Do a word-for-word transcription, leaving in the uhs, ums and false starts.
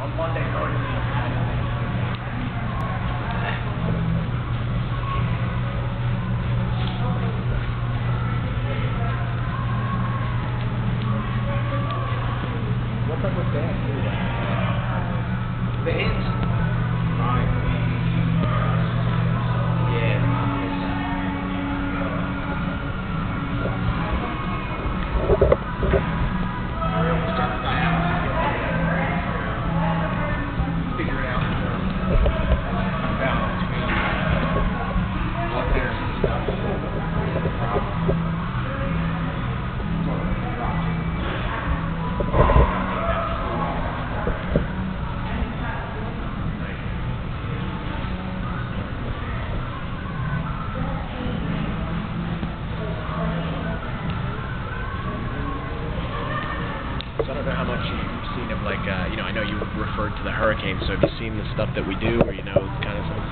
On Monday morning. What's up with that? The hits? Fine. Yeah. Figure it out. Balance between what there's and stuff. So I don't know how much you've seen of, like, uh, you know, I know you referred to the hurricanes, so have you seen the stuff that we do, or you know, kind of some of